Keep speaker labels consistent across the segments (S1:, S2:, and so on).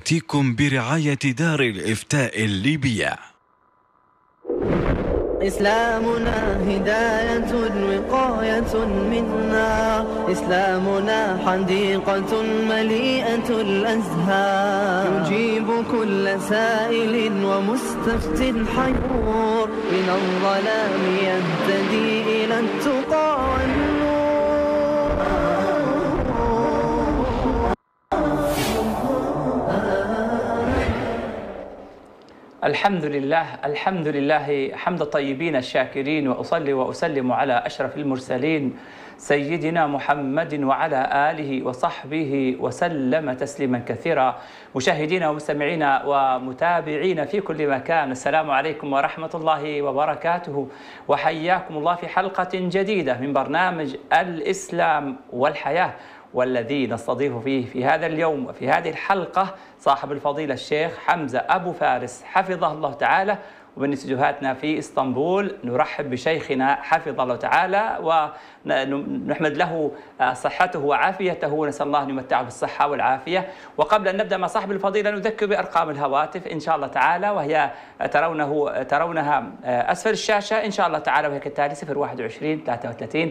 S1: تيكم برعاية دار الإفتاء الليبية.
S2: إسلامنا هداية وقاية منا، إسلامنا حديقة مليئة الأزهار، يجيب كل سائل ومستفت حيور، من الظلام يهتدي إلى التقى والنور.
S3: الحمد لله حمد الطيبين الشاكرين، وأصلي وأسلم على أشرف المرسلين سيدنا محمد وعلى آله وصحبه وسلم تسليما كثيرا. مشاهدينا ومستمعينا ومتابعين في كل مكان، السلام عليكم ورحمة الله وبركاته، وحياكم الله في حلقة جديدة من برنامج الإسلام والحياة، والذي نستضيف فيه في هذا اليوم وفي هذه الحلقة صاحب الفضيلة الشيخ حمزة أبو فارس حفظه الله تعالى. ومن استديوهاتنا في اسطنبول نرحب بشيخنا حفظه الله تعالى ونحمد له صحته وعافيته، ونسأل الله أن يمتعه بالصحة والعافية. وقبل أن نبدأ مع صاحب الفضيلة نذكر بأرقام الهواتف إن شاء الله تعالى، وهي ترونها أسفل الشاشة إن شاء الله تعالى، وهي كالتالي: 021 33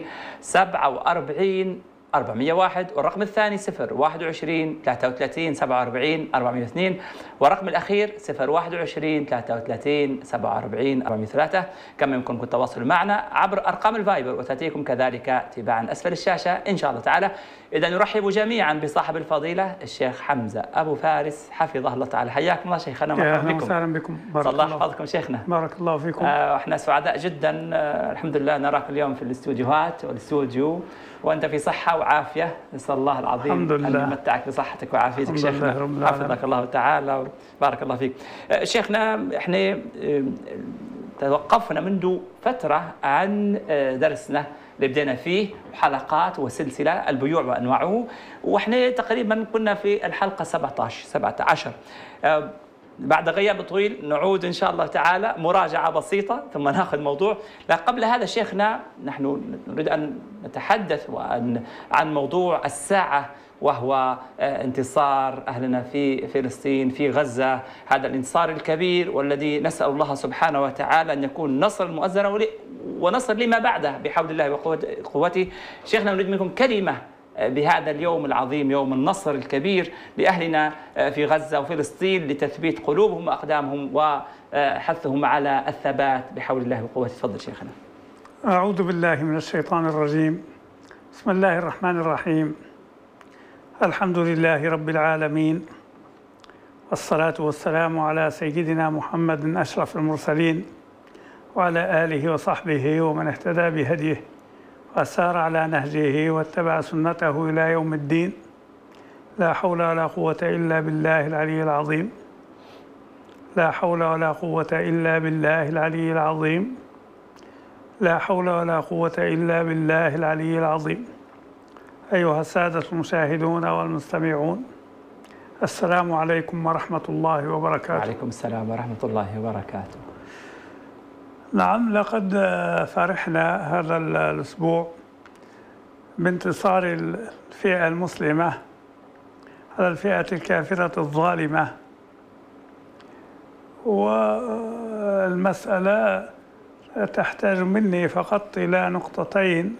S3: 47 401، والرقم الثاني 021 33 47 402، والرقم الأخير 021 33 47 403. كما يمكنكم التواصل معنا عبر أرقام الفايبر، وتأتيكم كذلك تباعا أسفل الشاشة إن شاء الله تعالى. إذا نرحب جميعا بصاحب الفضيلة الشيخ حمزة أبو فارس حفظه الله تعالى. حياكم الله شيخنا، مرحبا بكم.
S4: أهلا وسهلا بكم،
S3: بارك الله يحفظكم شيخنا.
S4: بارك الله فيكم.
S3: احنا سعداء جدا، الحمد لله نراك اليوم في الاستوديوهات والاستوديو وأنت في صحة وعافية. نسأل الله العظيم أن يمتعك بصحتك وعافيتك شيخنا، حفظك الله تعالى وبارك الله فيك. شيخنا، احنا توقفنا منذ فترة عن درسنا اللي بدينا فيه حلقات وسلسلة البيوع وأنواعه، وإحنا تقريبا كنا في الحلقة 17. بعد غياب طويل نعود إن شاء الله تعالى مراجعة بسيطة ثم ناخذ موضوع. لكن قبل هذا شيخنا نحن نريد أن نتحدث عن موضوع الساعة، وهو انتصار أهلنا في فلسطين في غزة، هذا الانتصار الكبير والذي نسأل الله سبحانه وتعالى أن يكون نصر مؤزرا ونصر لما بعده بحول الله وقوته. شيخنا نريد منكم كلمة بهذا اليوم العظيم، يوم النصر الكبير لأهلنا في غزة وفلسطين، لتثبيت قلوبهم وأقدامهم وحثهم على الثبات بحول الله وقوته. تفضل شيخنا.
S4: أعوذ بالله من الشيطان الرجيم. بسم الله الرحمن الرحيم. الحمد لله رب العالمين، والصلاة والسلام على سيدنا محمد أشرف المرسلين، وعلى آله وصحبه ومن اهتدى بهديه وسار على نهجه واتبع سنته إلى يوم الدين. لا حول ولا قوة إلا بالله العلي العظيم. لا حول ولا قوة إلا بالله العلي العظيم. لا حول ولا قوة إلا بالله العلي العظيم. أيها السادة المشاهدون والمستمعون، السلام عليكم ورحمة الله وبركاته.
S3: وعليكم السلام ورحمة الله وبركاته.
S4: نعم، لقد فرحنا هذا الأسبوع بانتصار الفئة المسلمة على الفئة الكافرة الظالمة، والمسألة تحتاج مني فقط إلى نقطتين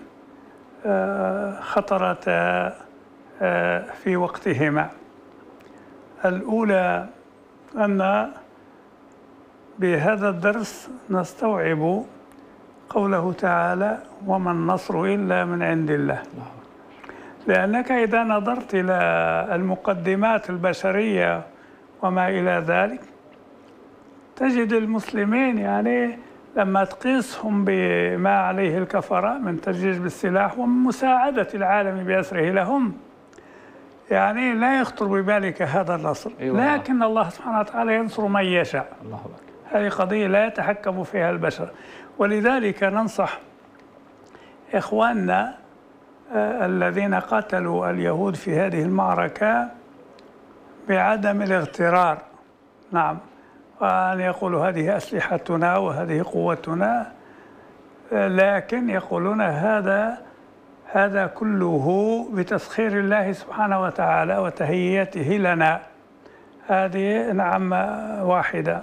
S4: خطرتا في وقتهما. الأولى أن بهذا الدرس نستوعب قوله تعالى: وما النصر إلا من عند الله. لأنك إذا نظرت إلى المقدمات البشرية وما إلى ذلك تجد المسلمين يعني لما تقيسهم بما عليه الكفرة من تجهيز بالسلاح ومن مساعدة العالم بأسره لهم، يعني لا يخطر ببالك هذا النصر. لكن الله سبحانه وتعالى ينصر من يشاء.
S3: الله أكبر.
S4: هذه قضية لا يتحكم فيها البشر، ولذلك ننصح إخواننا الذين قتلوا اليهود في هذه المعركة بعدم الاغترار. نعم، وأن يقولوا هذه أسلحتنا وهذه قوتنا، لكن يقولون هذا كله بتسخير الله سبحانه وتعالى وتهيئته لنا. هذه نعم واحدة.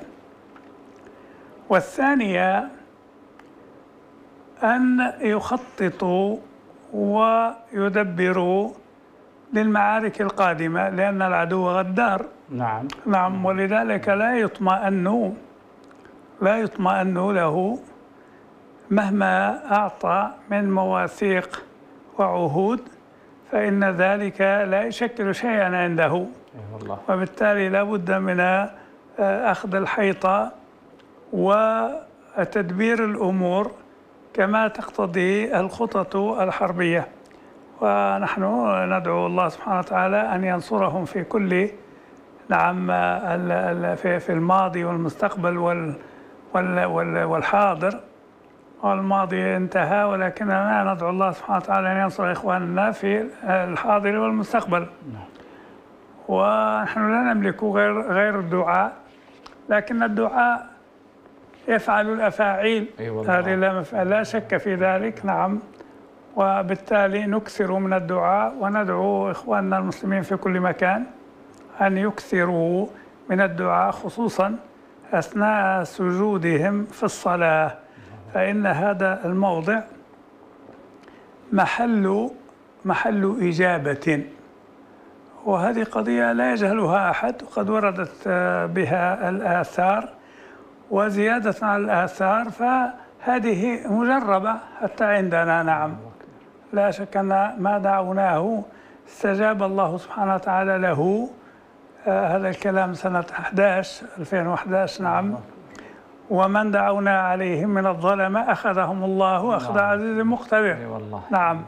S4: والثانية أن يخططوا ويدبروا للمعارك القادمة، لأن العدو غدار. نعم، ولذلك لا يطمئن له مهما أعطى من مواثيق وعهود، فإن ذلك لا يشكل شيئا عنده. وبالتالي لا بد من أخذ الحيطة وتدبير الأمور كما تقتضي الخطط الحربية. ونحن ندعو الله سبحانه وتعالى أن ينصرهم في كل نعم في الماضي والمستقبل والحاضر. والماضي انتهى، ولكننا ندعو الله سبحانه وتعالى أن ينصر إخواننا في الحاضر والمستقبل. ونحن لا نملك غير الدعاء، لكن الدعاء يفعل الأفاعيل. هذه لا شك في ذلك. نعم، وبالتالي نكثر من الدعاء وندعو إخواننا المسلمين في كل مكان أن يكثروا من الدعاء، خصوصا أثناء سجودهم في الصلاة، فإن هذا الموضع محل إجابة. وهذه قضية لا يجهلها أحد، وقد وردت بها الآثار. وزيادة على الآثار فهذه مجربة حتى عندنا. نعم، لا شك أن ما دعوناه استجاب الله سبحانه وتعالى له. هذا الكلام سنة 2011. نعم، ومن دعونا عليهم من الظلمة أخذهم الله أخذ عزيز مقتدر. نعم،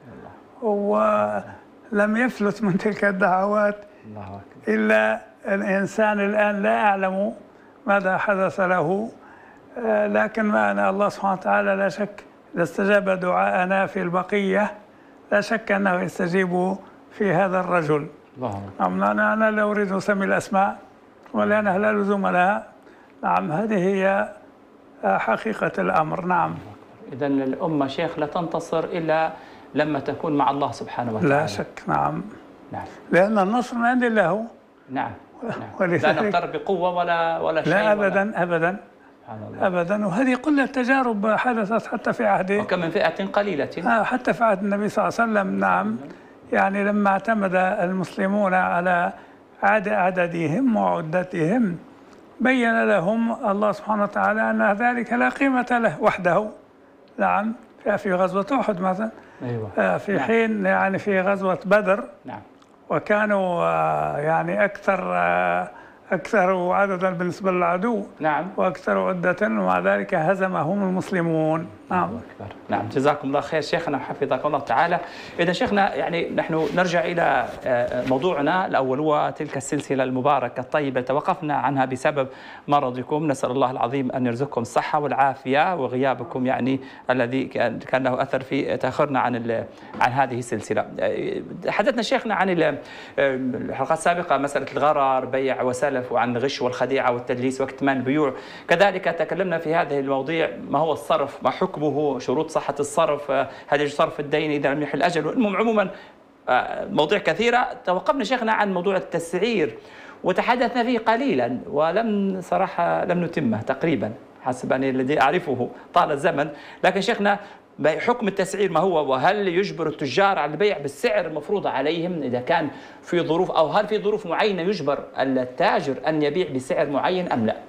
S4: ولم يفلت من تلك الدعوات إلا الإنسان الآن لا يعلم ماذا حدث له. لكن معنا الله سبحانه وتعالى لا شك إذا استجاب دعاءنا في البقية لا شك أنه يستجيب في هذا الرجل. نعم، أنا لا أريد أن أسمي الأسماء ولأنها لا لزوم لها. نعم، هذه هي حقيقة الأمر. نعم،
S3: إذن الأمة شيخ لا تنتصر إلا لما تكون مع الله سبحانه وتعالى.
S4: لا شك. نعم، لأن النصر من عند الله.
S3: نعم. لا نقترب بقوة ولا شيء.
S4: لا أبدا. أبدا. وهذه كل التجارب حدثت حتى في عهد،
S3: وكم من فئة قليلة
S4: حتى في عهد النبي صلى الله عليه وسلم. نعم، يعني لما اعتمد المسلمون على عددهم وعدتهم بين لهم الله سبحانه وتعالى أن ذلك لا قيمة له وحده. نعم، في غزوة أحد مثلا. في حين يعني في غزوة بدر.
S3: نعم،
S4: وكانوا يعني أكثر عددا بالنسبة للعدو.
S3: نعم،
S4: وأكثر عدة، ومع ذلك هزمهم المسلمون. نعم.
S3: نعم، جزاكم الله خير شيخنا وحفظكم الله تعالى. إذا شيخنا يعني نحن نرجع إلى موضوعنا الأول، وتلك السلسلة المباركة الطيبة توقفنا عنها بسبب مرضكم. نسأل الله العظيم أن يرزقكم الصحة والعافية، وغيابكم يعني الذي كان له أثر في تأخرنا عن هذه السلسلة. حدثنا شيخنا عن الحلقات السابقة مسألة الغرر، بيع وسلف، وعن الغش والخديعة والتدليس واكتمان البيوع. كذلك تكلمنا في هذه المواضيع ما هو الصرف، ما حكمه، شروط صحة الصرف، هل يجوز صرف الدين إذا لم يحل أجله. المهم عموما مواضيع كثيرة. توقفنا شيخنا عن موضوع التسعير وتحدثنا فيه قليلا، ولم صراحة لم نتمه تقريبا حسب أن الذي أعرفه طال الزمن. لكن شيخنا حكم التسعير ما هو، وهل يجبر التجار على البيع بالسعر المفروض عليهم إذا كان في ظروف، أو هل في ظروف معينة يجبر التاجر أن يبيع بسعر معين أم لا؟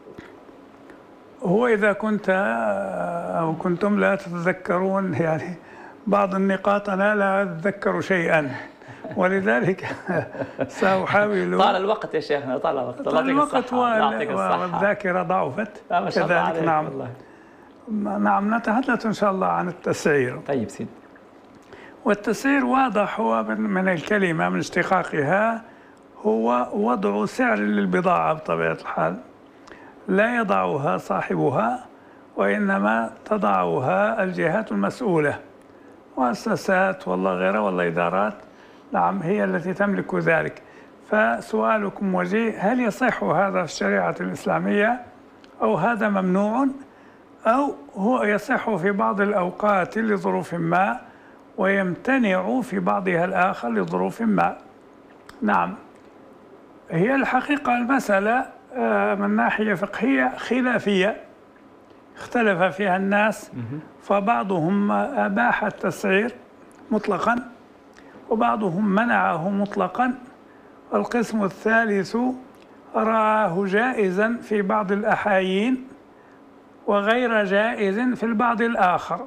S4: هو إذا كنت أو كنتم لا تتذكرون يعني بعض النقاط، أنا لا أتذكر شيئا، ولذلك سأحاول.
S3: طال الوقت يا شيخنا، طال الوقت.
S4: طال الوقت والذاكرة ضعفت كذلك. نعم والله. نعم، نتحدث إن شاء الله عن التسعير.
S3: طيب سيدي.
S4: والتسعير واضح، هو من الكلمة من اشتقاقها هو وضع سعر للبضاعة بطبيعة الحال، لا يضعها صاحبها وإنما تضعها الجهات المسؤولة، مؤسسات والله غيرها والله إدارات. نعم، هي التي تملك ذلك. فسؤالكم وجيه، هل يصح هذا في الشريعة الإسلامية أو هذا ممنوع، أو هو يصح في بعض الأوقات لظروف ما ويمتنع في بعضها الآخر لظروف ما؟ نعم، هي الحقيقة المسألة من ناحية فقهية خلافية اختلف فيها الناس، فبعضهم أباح التسعير مطلقا وبعضهم منعه مطلقا، والقسم الثالث رآه جائزا في بعض الأحايين وغير جائز في البعض الآخر.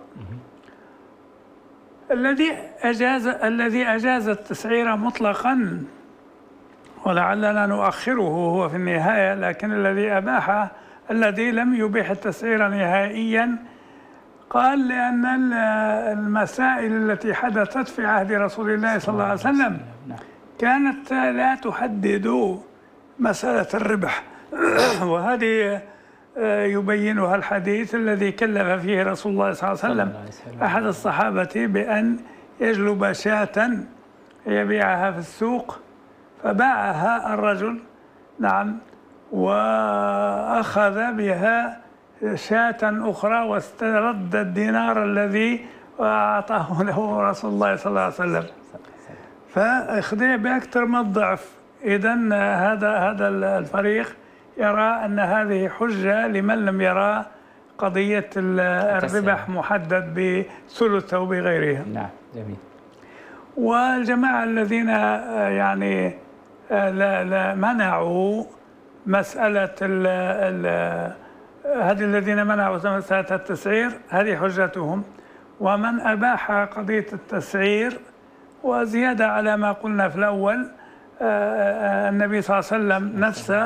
S4: الذي أجاز التسعير مطلقا، ولعلنا نؤخره هو في النهاية، لكن الذي أباح، الذي لم يبيح التسعير نهائيا، قال لأن المسائل التي حدثت في عهد رسول الله صلى الله عليه وسلم كانت لا تحدد مسألة الربح وهذه يبينها الحديث الذي كلف فيه رسول الله صلى الله عليه وسلم أحد الصحابة بأن يجلب شاة يبيعها في السوق، فباعها الرجل نعم وأخذ بها شاة أخرى واسترد الدينار الذي أعطاه له رسول الله صلى الله عليه وسلم، فاخذه بأكثر من الضعف. إذن هذا الفريق يرى أن هذه حجة لمن لم يرى قضية الربح محدد بثلث أو بغيرها.
S3: نعم جميل.
S4: والجماعة الذين يعني لا منعوا مسألة هذه الذين منعوا مسألة التسعير هذه حجتهم، ومن أباح قضية التسعير وزيادة على ما قلنا في الأول، النبي صلى الله عليه وسلم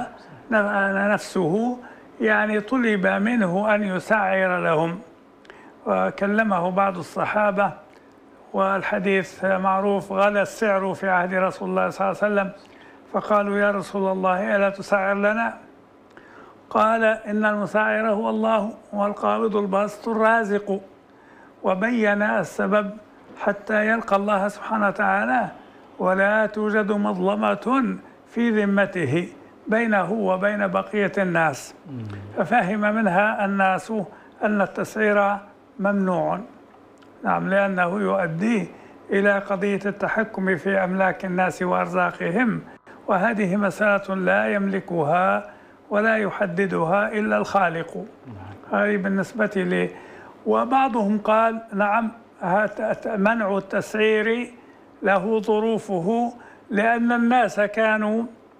S4: نفسه يعني طلب منه أن يسعر لهم، وكلمه بعض الصحابة والحديث معروف: غلا السعر في عهد رسول الله صلى الله عليه وسلم، فقالوا: يا رسول الله ألا تسعر لنا؟ قال: إن المسعر هو الله والقابض الباسط الرازق، وبين السبب حتى يلقى الله سبحانه وتعالى ولا توجد مظلمة في ذمته بينه وبين بقية الناس. ففهم منها الناس أن التسعير ممنوع، نعم، لأنه يؤدي إلى قضية التحكم في أملاك الناس وأرزاقهم، وهذه مسألة لا يملكها ولا يحددها إلا الخالق. هذه بالنسبة لي. وبعضهم قال: نعم، منع التسعير له ظروفه، لأن الناس كانوا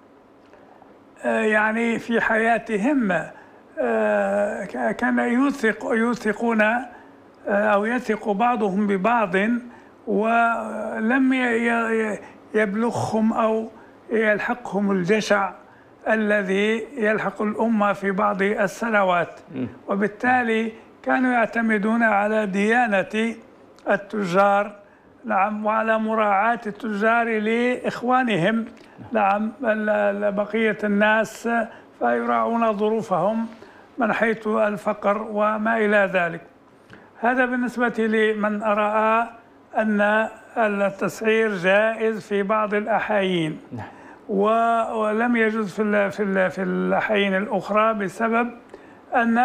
S4: يعني في حياتهم كان يوثقون أو يثق بعضهم ببعض، ولم يبلغهم أو يلحقهم الجشع الذي يلحق الأمة في بعض السنوات، وبالتالي كانوا يعتمدون على ديانة التجار، نعم، وعلى مراعاة التجار لإخوانهم، نعم، بقية الناس، فيراعون ظروفهم من حيث الفقر وما إلى ذلك. هذا بالنسبة لمن رأى أن التسعير جائز في بعض الأحايين، ولم يجوز في الأحايين الأخرى، بسبب أن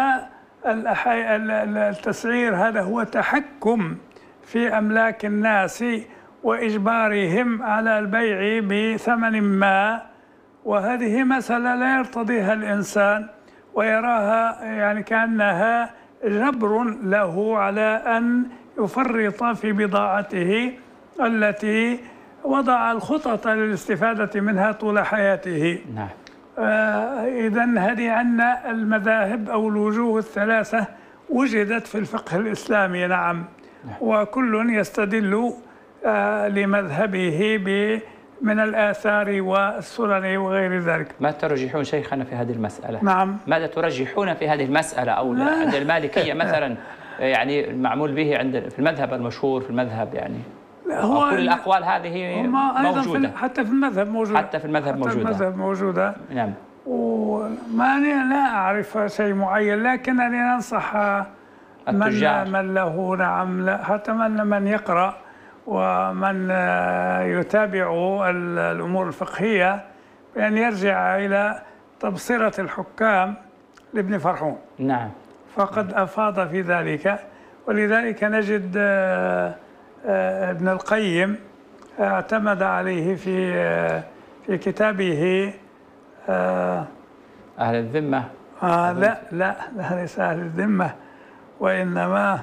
S4: التسعير هذا هو تحكم في أملاك الناس وإجبارهم على البيع بثمن ما، وهذه مسألة لا يرتضيها الإنسان ويراها يعني كأنها جبر له على أن يفرط في بضاعته التي وضع الخطط للاستفادة منها طول حياته.
S3: نعم.
S4: إذن هذه عندنا المذاهب أو الوجوه الثلاثة وجدت في الفقه الإسلامي، نعم، وكل يستدل لمذهبه من الآثار والسنن وغير ذلك.
S3: ما ترجحون شيخنا في هذه المسألة؟
S4: نعم.
S3: ماذا ترجحون في هذه المسألة؟ أو عند المالكية مثلا يعني المعمول به في المذهب المشهور، في المذهب يعني
S4: هو
S3: كل الأقوال هذه موجودة،
S4: حتى في المذهب موجودة،
S3: حتى في المذهب موجودة،
S4: المذهب موجودة.
S3: نعم.
S4: وما لا أعرف شيء معين، لكنني أنصح من له، نعم، حتى من يقرأ ومن يتابع الأمور الفقهية بأن يرجع إلى تبصرة الحكام لابن فرحون.
S3: نعم.
S4: فقد أفاض في ذلك، ولذلك نجد ابن القيم اعتمد عليه في كتابه
S3: أهل الذمة.
S4: لا ليس أهل الذمة، وإنما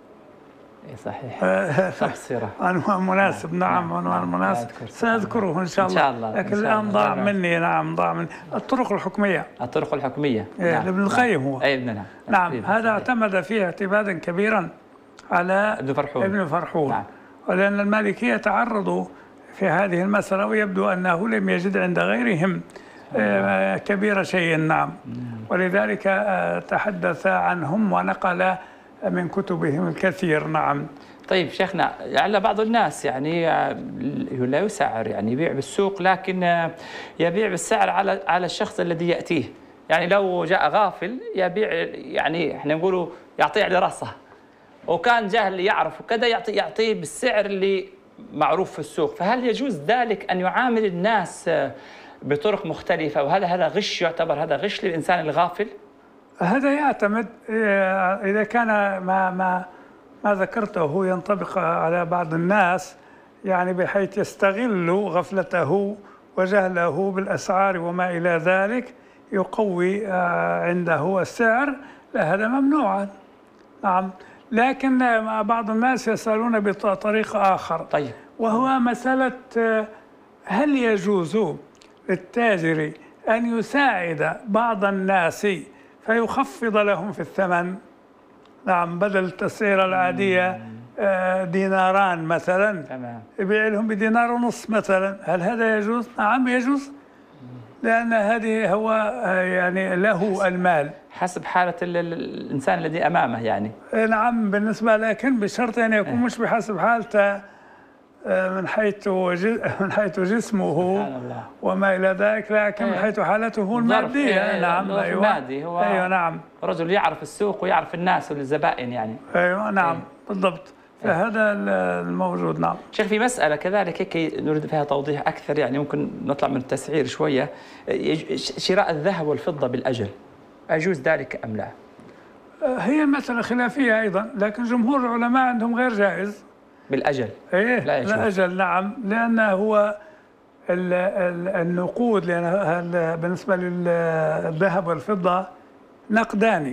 S3: صحيح تبصرة
S4: عنوان مناسب. نعم عنوان مناسب سأذكره إن شاء الله، لكن الآن ضاع مني. نعم ضاع مني. الطرق الحكمية.
S3: الطرق الحكمية
S4: لابن القيم هو. نعم هذا اعتمد فيه اعتمادا كبيرا على ابن فرحون.
S3: نعم.
S4: ولأن المالكية تعرضوا في هذه المسألة، ويبدو أنه لم يجد عند غيرهم كبير شيء. نعم. ولذلك تحدث عنهم ونقل من كتبهم الكثير. نعم.
S3: طيب شيخنا، لعل بعض الناس يعني لا يسعر، يعني يبيع بالسوق لكن يبيع بالسعر على الشخص الذي يأتيه. يعني لو جاء غافل يبيع، يعني احنا نقولوا يعطيه على راسه، وكان جاهل يعرف وكذا يعطيه بالسعر اللي معروف في السوق. فهل يجوز ذلك أن يعامل الناس بطرق مختلفة؟ وهذا غش، يعتبر هذا غش للإنسان الغافل؟
S4: هذا يعتمد إذا كان ما ذكرته ينطبق على بعض الناس، يعني بحيث يستغل غفلته وجهله بالأسعار وما إلى ذلك يقوي عنده السعر، لا هذا ممنوع. نعم. لكن بعض الناس يسألون بطريقة آخر.
S3: طيب.
S4: وهو مسألة هل يجوز للتاجر أن يساعد بعض الناس فيخفض لهم في الثمن؟ نعم. بدل التسعيرة العادية ديناران مثلا،
S3: تمام،
S4: يبيع لهم بدينار ونص مثلا. هل هذا يجوز؟ نعم يجوز، لأن هذه هو يعني له المال
S3: حسب حالة الإنسان الذي أمامه يعني.
S4: نعم بالنسبة، لكن بشرط أن يكون مش بحسب حالته من حيث جسمه وما إلى ذلك، لكن من حيث حالته المادية. نعم.
S3: المادي هو.
S4: أيوة نعم.
S3: رجل يعرف السوق ويعرف الناس والزبائن يعني.
S4: أيوة نعم. بالضبط. فهذا الموجود. نعم.
S3: شيخ، في مسألة كذلك هيك نريد فيها توضيح أكثر، يعني ممكن نطلع من التسعير شوية. شراء الذهب والفضة بالأجل، أيجوز ذلك أم لا؟
S4: هي مسألة خلافية أيضا، لكن جمهور العلماء عندهم غير جائز.
S3: بالأجل؟
S4: إيه لا أجل. نعم. لأن هو النقود، لأن بالنسبة للذهب والفضة نقدان،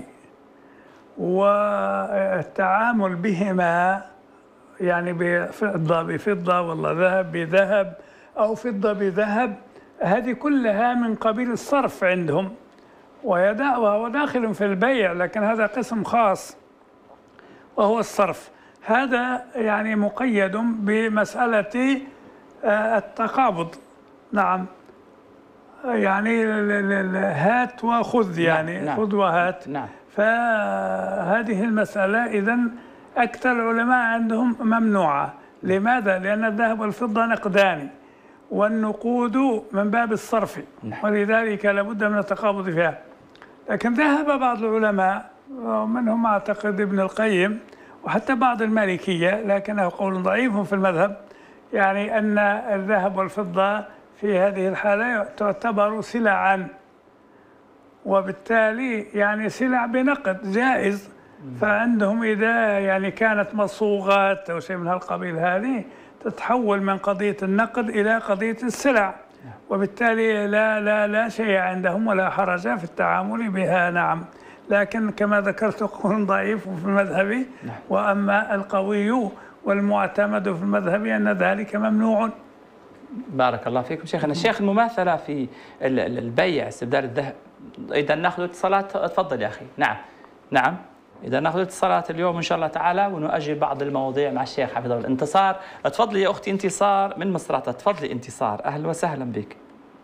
S4: والتعامل بهما يعني بفضة بفضة والله ذهب بذهب أو فضة بذهب، هذه كلها من قبيل الصرف عندهم، وهو داخل في البيع، لكن هذا قسم خاص وهو الصرف. هذا يعني مقيد بمسألة التقابض. نعم. يعني هات وخذ، يعني
S3: نعم.
S4: خذ وهات.
S3: نعم.
S4: فهذه المسألة إذن أكثر العلماء عندهم ممنوعة. لماذا؟ لأن الذهب والفضة نقدان، والنقود من باب الصرف، ولذلك لابد من التقابض فيها. لكن ذهب بعض العلماء ومنهم أعتقد ابن القيم وحتى بعض المالكية، لكنه قول ضعيف في المذهب، يعني أن الذهب والفضة في هذه الحالة تعتبر سلعا، وبالتالي يعني سلع بنقد جائز. فعندهم إذا يعني كانت مصوغات أو شيء من هالقبيل هذه تتحول من قضية النقد إلى قضية السلع، وبالتالي لا شيء عندهم ولا حرج في التعامل بها. نعم. لكن كما ذكرت قول ضعيف في المذهب، وأما القوي والمعتمد في المذهب أن ذلك ممنوع.
S3: بارك الله فيكم شيخنا. الشيخ، المماثلة في البيع، استبدال الذهب، إذا ناخذ اتصالات. تفضل يا أخي. نعم نعم. إذا ناخذ اتصالات اليوم إن شاء الله تعالى، ونؤجل بعض المواضيع مع الشيخ حفظه الله. انتصار، تفضلي يا أختي انتصار من مصراتة. تفضلي انتصار، أهلا وسهلا بك.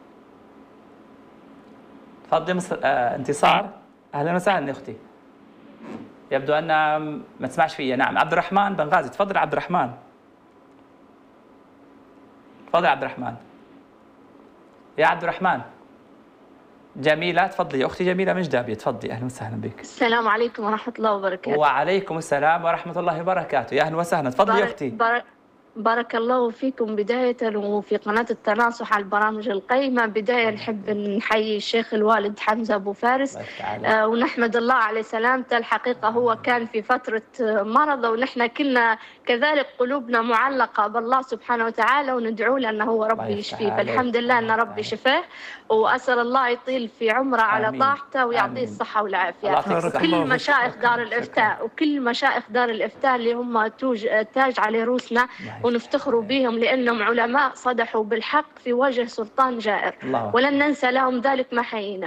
S3: تفضلي انتصار، أهلا وسهلا يا أختي. يبدو أن ما تسمعش فيا. نعم. عبد الرحمن بنغازي، تفضل عبد الرحمن. تفضل عبد الرحمن. يا عبد الرحمن. جميلة، تفضلي يا أختي. جميلة من جدابية، تفضلي، أهلا وسهلا بك.
S5: السلام عليكم ورحمة الله وبركاته.
S3: وعليكم السلام ورحمة الله وبركاته، يا أهلا وسهلا. تفضلي يا أختي.
S5: بارك الله فيكم بداية، وفي قناة التناصح على البرامج القيمة. بداية نحب نحيي الشيخ الوالد حمزة أبو فارس، ونحمد الله على سلامته. الحقيقة هو كان في فترة مرض، ونحن كلنا كذلك قلوبنا معلقة بالله سبحانه وتعالى، وندعو له أنه هو ربي يشفيه. فالحمد لله أن ربي شفاه، وأسأل الله يطيل في عمره على طاعته ويعطيه الصحة والعافية. وكل مشايخ دار الإفتاء، وكل مشايخ دار الإفتاء اللي هم تاج على رؤوسنا، ونفتخروا بهم لأنهم علماء صدحوا بالحق في وجه سلطان جائر، ولن ننسى لهم ذلك ما حيينا.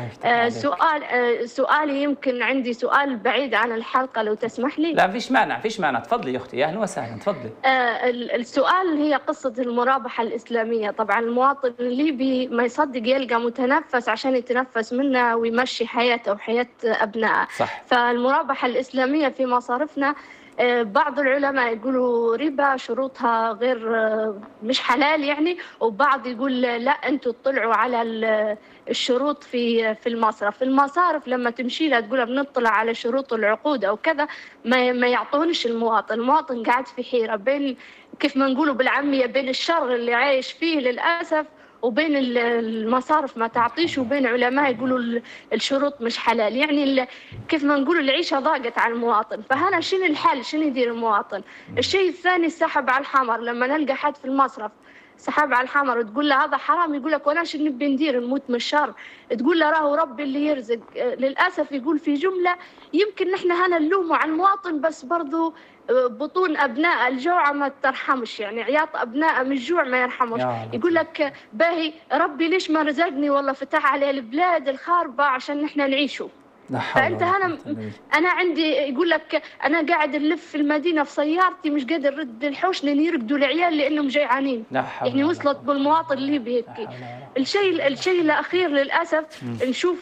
S5: سؤالي، يمكن عندي سؤال بعيد عن الحلقة لو تسمح لي.
S3: لا فيش مانع، فيش مانع، تفضلي يا أختي، أهلا وسهلا، تفضلي.
S5: السؤال هي قصة المرابحة الإسلامية. طبعا المواطن الليبي ما يصدق يلقى متنفس عشان يتنفس منه ويمشي حياته وحياة أبنائه.
S3: صح.
S5: فالمرابحة الإسلامية في مصارفنا بعض العلماء يقولوا ربا، شروطها غير مش حلال يعني، وبعض يقول لا انتوا تطلعوا على الشروط في المصرف. المصارف لما تمشي لها تقولها بنطلع على شروط العقود او كذا، ما يعطونش المواطن قاعد في حيرة بين، كيف ما نقولوا بالعامية، بين الشر اللي عايش فيه للأسف وبين المصارف ما تعطيش، وبين علماء يقولوا الشروط مش حلال. يعني كيف ما نقولوا العيشة ضاقت على المواطن. فهنا شنو الحل؟ شنو يدير المواطن؟ الشيء الثاني السحب على الحمر. لما نلقى حد في المصرف سحب على الحمر وتقول له هذا حرام، يقول لك وانا شنو نبي ندير، نموت من الشر. تقول له راهو ربي اللي يرزق. للاسف يقول في جمله يمكن نحن هنا نلومه على المواطن، بس برضو بطون ابناء الجوع ما ترحمش، يعني عياط ابناء من الجوع ما يرحمش. يقول لك باهي ربي ليش ما رزقني، والله فتح عليه البلاد الخاربه عشان نحن نعيشوا. فانت هنا انا عندي، يقول لك انا قاعد نلف في المدينه في سيارتي مش قادر نرد الحوش لان يرقدوا العيال لانهم جيعانين. يعني وصلت بالمواطن الليبي هيك. الشيء الاخير للاسف نشوف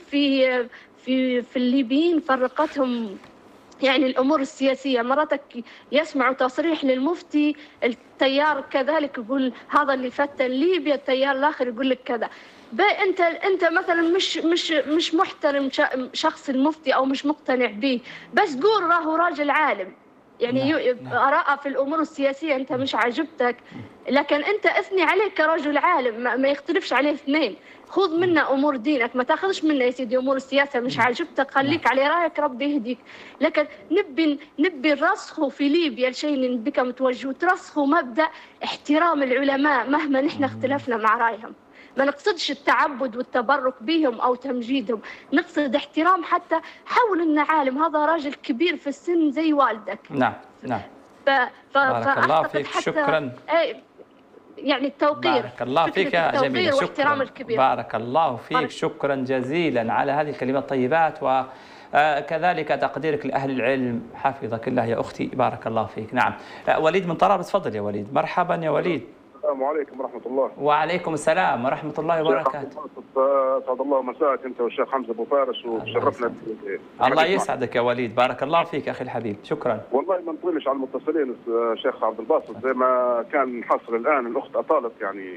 S5: في الليبيين فرقتهم يعني الامور السياسيه. مراتك يسمعوا تصريح للمفتي، التيار كذلك يقول هذا اللي فتن ليبيا، التيار الاخر يقول لك كذا. انت مثلا مش محترم شخص المفتي او مش مقتنع به، بس قول راهو راجل عالم، يعني آراءه في الامور السياسيه انت مش عاجبتك، لكن انت اثني عليه كرجل عالم، ما يختلفش عليه اثنين. خذ منا امور دينك، ما تاخذش منا يا سيدي امور السياسه مش عاجبتك، خليك على رايك ربي يهديك. لكن نبي نرسخوا في ليبيا الشيء اللي نبيك متوجه، ترسخوا مبدا احترام العلماء مهما نحن اختلفنا مع رايهم. ما نقصدش التعبد والتبرك بهم او تمجيدهم، نقصد احترام. حتى حول ان عالم هذا راجل كبير في السن زي والدك.
S3: نعم.
S5: بارك
S3: الله فيك، شكرا.
S5: يعني التوقير،
S3: بارك الله فيك يا جميلة،
S5: واحترام الكبير.
S3: بارك الله فيك، شكرا جزيلا على هذه الكلمات الطيبات، وكذلك تقديرك لأهل العلم، حفظك الله يا أختي، بارك الله فيك. نعم. وليد من طرابلس، تفضل يا وليد. مرحبا يا وليد.
S6: السلام عليكم ورحمة الله.
S3: وعليكم السلام ورحمة الله وبركاته.
S6: أسعد الله مساءك أنت والشيخ حمزة أبو فارس، وشرفنا.
S3: الله يسعدك يا وليد، بارك الله فيك أخي الحبيب، شكرا.
S6: والله ما نطولش على المتصلين الشيخ عبد الباسط، زي ما كان حصل الآن الأخت أطالت يعني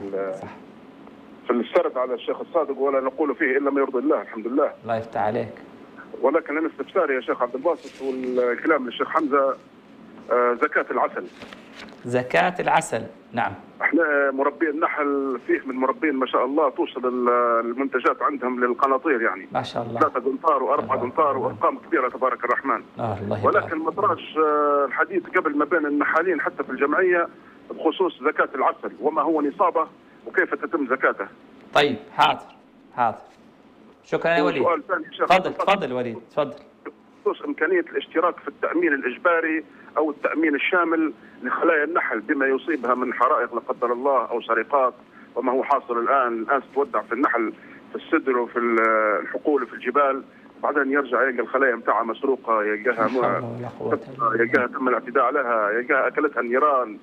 S6: في السرد على الشيخ الصادق، ولا نقول فيه إلا ما يرضي الله، الحمد لله.
S3: الله يفتح عليك.
S6: ولكن أنا استفساري يا شيخ عبد الباسط والكلام للشيخ حمزة، زكاة العسل.
S3: زكاة العسل، نعم.
S6: احنا مربين النحل فيه من مربين ما شاء الله توصل المنتجات عندهم للقناطير، يعني
S3: ما شاء الله
S6: 3 قنطار و4 قنطار وارقام كبيره تبارك الرحمن.
S3: الله
S6: ولكن ما طراش الحديث قبل ما بين النحالين حتى في الجمعيه بخصوص زكاه العسل، وما هو نصابه وكيف تتم زكاته.
S3: طيب حاضر. شكرا يا وليد. تفضل وليد، تفضل.
S6: بخصوص امكانيه الاشتراك في التامين الاجباري او التامين الشامل لخلايا النحل بما يصيبها من حرائق لا قدر الله او سرقات، وما هو حاصل الان تتودع في النحل في السدر وفي الحقول وفي الجبال، بعدين يرجع يلقى الخلايا نتاعها مسروقه، يلقاها تم الاعتداء عليها، يلقاها اكلتها النيران،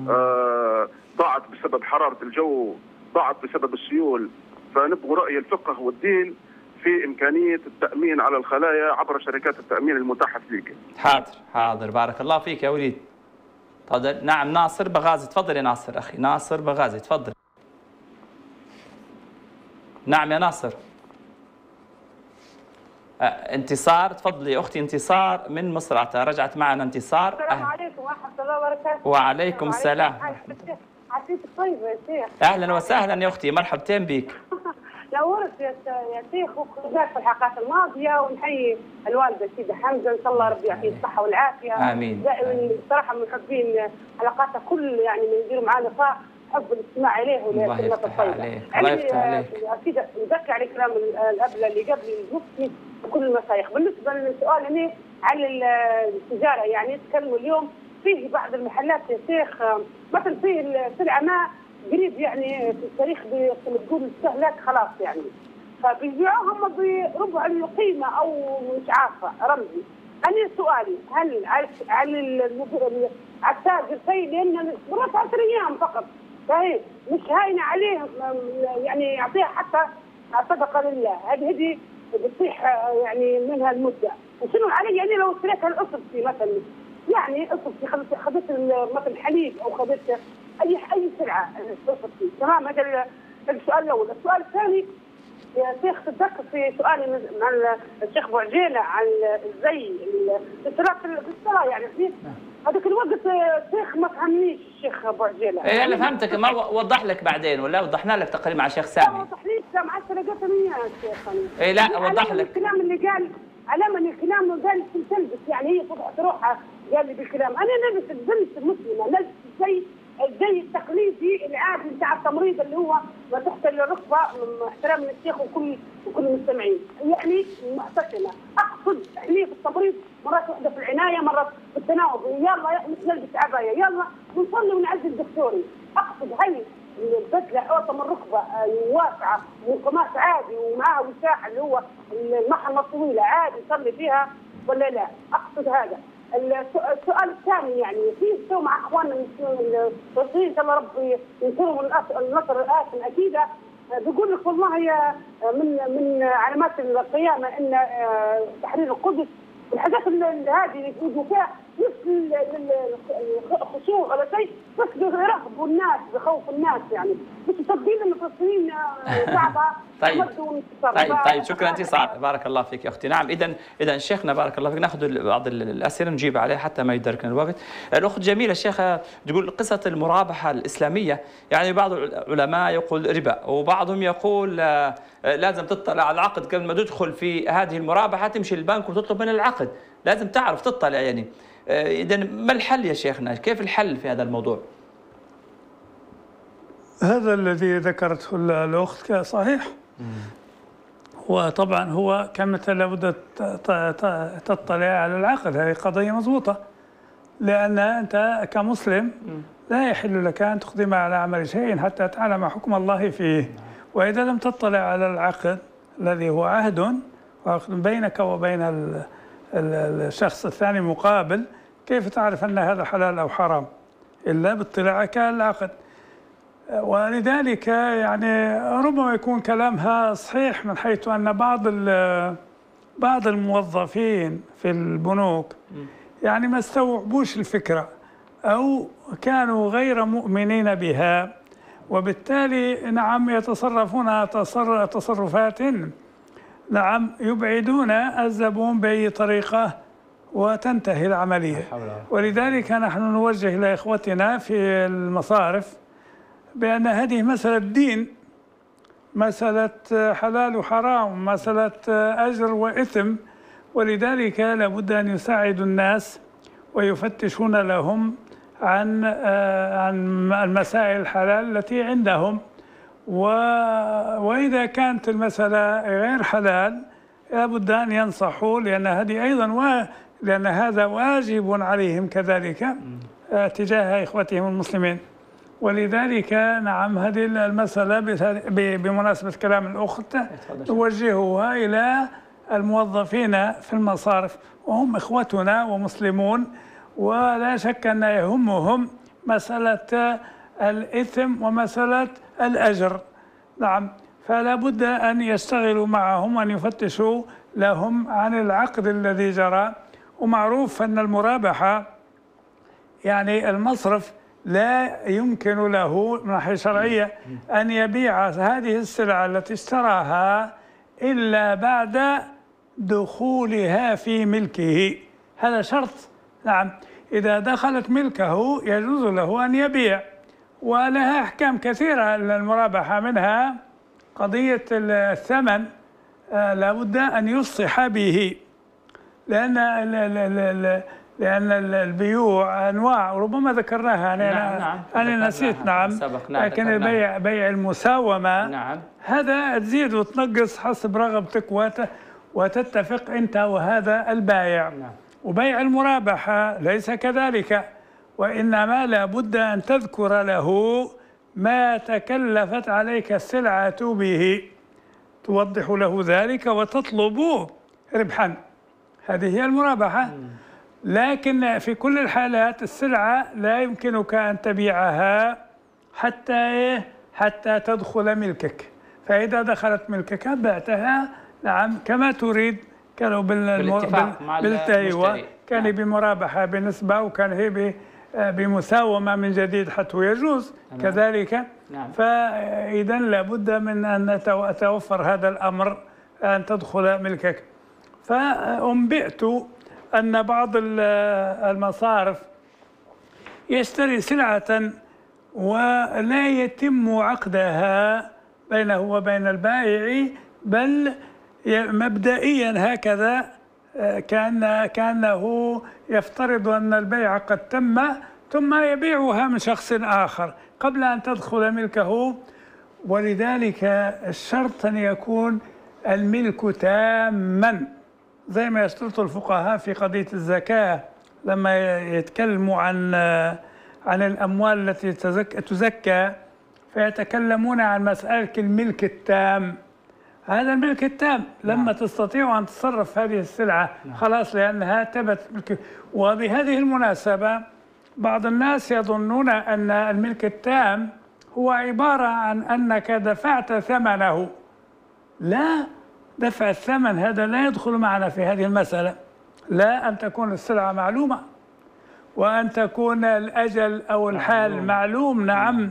S6: ضاعت بسبب حراره الجو، ضاعت بسبب السيول. فنبغوا راي الفقه والدين في إمكانية التأمين على الخلايا عبر شركات التأمين المتاحة فيك.
S3: حاضر، بارك الله فيك يا وليد. تفضل. نعم ناصر بغازي، تفضل يا ناصر أخي، ناصر بغازي، تفضل. نعم يا ناصر. انتصار، تفضلي يا أختي انتصار من مصراتة، رجعت معنا انتصار.
S7: السلام عليكم ورحمة الله وبركاته.
S3: وعليكم السلام.
S7: عسيتك طيبة يا شيخ.
S3: أهلا وسهلا يا أختي، مرحبتين بك.
S7: نورت يا شيخ، وخذناك في الحلقات الماضية، ونحيي الوالدة سيدة حمزة، إن شاء الله ربي يعطيه الصحة والعافية.
S3: آمين.
S7: دائما بصراحة من محبين حلقاتها، كل يعني من يديروا معنا لقاء حب الاستماع عليه
S3: الله يفتح عليك. الله يفتح عليك.
S7: أكيد نذكر على كلام الأبلة اللي قبل المفتي وكل المشايخ. بالنسبة للسؤال هنا على التجارة، يعني تكلموا اليوم فيه بعض المحلات يا شيخ، مثلا فيه السلعة ما قريب يعني في التاريخ بتقول الاستهلاك خلاص يعني، فبيبيعوهم بربع القيمة أو مش عارفة رمزي. أنا سؤالي هل على التاجر شيء، لأن مرات 10 أيام فقط، فهي مش هاينة عليه يعني يعطيها حتى صدقة لله، هذه بتصيح يعني منها المدة. وشنو علي يعني لو اشتريتها الأسرتي مثلا، يعني أسرتي خذت مثلا الحليب أو خذت أي سلعة أسرتي، تمام؟ هذا السؤال الأول. السؤال الثاني يا شيخ، تتذكر في سؤالي مع الشيخ بوعجيلة عن الزي الصلاة يعني في هذاك الوقت الشيخ ما فهمنيش الشيخ بوعجيلة.
S3: إيه أنا فهمتك، ما وضح لك بعدين ولا وضحنا لك تقريبا مع الشيخ سامي؟
S7: ما وضحليش، سامع 10 دقائق يا شيخ.
S3: إيه لا وضح لك
S7: الكلام اللي قال علامة الكلام قال تلبس، يعني هي صبحت روحها قال لي بالكلام. أنا لبست بنت مسلمة، لبست الزي التقليدي العادي بتاع التمريض اللي هو ما تحت الركبه، من احترام للشيخ وكل المستمعين، يعني محتشمه. اقصد تحليف التمريض مرات واحده في العنايه، مرات في التناوب، يلا نلبس عبايه، يلا ونصلي ونعزل دكتوري. اقصد هل البدله اوطى من الركبه واسعه وقماش عادي ومعها وساحه اللي هو المحنه الطويله عادي يصلي فيها ولا لا؟ اقصد هذا. السؤال الثاني يعني في سووا مع اخواننا المسلمين ان شاء الله ربي ينصرهم النصر الآتم اكيد. بيقول لك والله من علامات القيامه ان تحرير القدس والحاجات هذه اللي يقولوا فيها مثل الخشوع ولا شيء، بس بيرغبوا الناس بخوف الناس، يعني مش تبديل الفلسطينيين صعبه.
S3: طيب شكرا انتصار، بارك الله فيك يا اختي. نعم اذا شيخنا بارك الله فيك، ناخذ بعض الاسئله نجيب عليها حتى ما يدركنا الوقت. الاخت جميله الشيخه تقول قصه المرابحه الاسلاميه، يعني بعض العلماء يقول ربا، وبعضهم يقول لازم تطلع على العقد قبل ما تدخل في هذه المرابحه، تمشي للبنك وتطلب من العقد، لازم تعرف تطلع يعني. اذا ما الحل يا شيخنا؟ كيف الحل في هذا الموضوع؟
S4: هذا الذي ذكرته الأخت صحيح، وطبعا هو كانت لابد تطلع على العقد، هذه قضية مضبوطة، لأن أنت كمسلم لا يحل لك أن تقدم على عمل شيء حتى تعلم حكم الله فيه، وإذا لم تطلع على العقد الذي هو عهد بينك وبين الشخص الثاني مقابل، كيف تعرف أن هذا حلال أو حرام إلا باطلاعك على العقد؟ ولذلك يعني ربما يكون كلامها صحيح من حيث أن بعض الموظفين في البنوك يعني ما استوعبوش الفكرة أو كانوا غير مؤمنين بها، وبالتالي نعم يتصرفون تصرفات نعم يبعدون الزبون بأي طريقة وتنتهي العملية. ولذلك نحن نوجه إلى إخوتنا في المصارف بأن هذه مسألة دين، مسألة حلال وحرام، مسألة أجر وإثم، ولذلك لابد أن يساعدوا الناس ويفتشون لهم عن المسائل الحلال التي عندهم، وإذا كانت المسألة غير حلال لابد أن ينصحوا، لأن هذه أيضا لأن هذا واجب عليهم كذلك تجاه إخوتهم المسلمين. ولذلك نعم هذه المسألة بمناسبة كلام الأخت نوجهها إلى الموظفين في المصارف، وهم إخوتنا ومسلمون، ولا شك أن يهمهم مسألة الإثم ومسألة الأجر. نعم، فلا بد أن يشتغلوا معهم وأن يفتشوا لهم عن العقد الذي جرى. ومعروف أن المرابحة يعني المصرف لا يمكن له من ناحية شرعية أن يبيع هذه السلعة التي اشتراها إلا بعد دخولها في ملكه، هذا شرط. نعم، إذا دخلت ملكه يجوز له أن يبيع، ولها أحكام كثيرة المرابحة، منها قضية الثمن، لابد أن يفصح به، لأن البيوع أنواع، وربما ذكرناها أنا نسيت. نعم، لكن بيع المساومة،
S3: نعم،
S4: هذا تزيد وتنقص حسب رغبتك وتتفق أنت وهذا البائع.
S3: نعم.
S4: وبيع المرابحة ليس كذلك، وإنما لابد أن تذكر له ما تكلفت عليك السلعة به، توضح له ذلك وتطلب ربحا، هذه هي المرابحة. لكن في كل الحالات السلعة لا يمكنك أن تبيعها حتى تدخل ملكك، فإذا دخلت ملكك بعتها، نعم، كما تريد، كانوا بالتهيوة، كان بمرابحة بنسبة، وكان هي بمساومة من جديد حتى يجوز كذلك.
S3: نعم.
S4: فإذا لابد من أن يتوفر هذا الأمر، أن تدخل ملكك. فأنبئت أن بعض المصارف يشتري سلعة ولا يتم عقدها بينه وبين البائع، بل مبدئيا هكذا كأنه يفترض أن البيع قد تم، ثم يبيعها من شخص آخر قبل أن تدخل ملكه. ولذلك الشرط أن يكون الملك تاما، زي ما يشترط الفقهاء في قضية الزكاة لما يتكلموا عن الأموال التي تزكى، فيتكلمون عن مسألة الملك التام. هذا الملك التام لما تستطيع أن تصرف هذه السلعة خلاص، لأنها تبت ملك. وبهذه المناسبة بعض الناس يظنون أن الملك التام هو عبارة عن أنك دفعت ثمنه. لا، دفع الثمن هذا لا يدخل معنا في هذه المسألة. لا، أن تكون السلعة معلومة، وأن تكون الأجل أو الحال معلوم. نعم.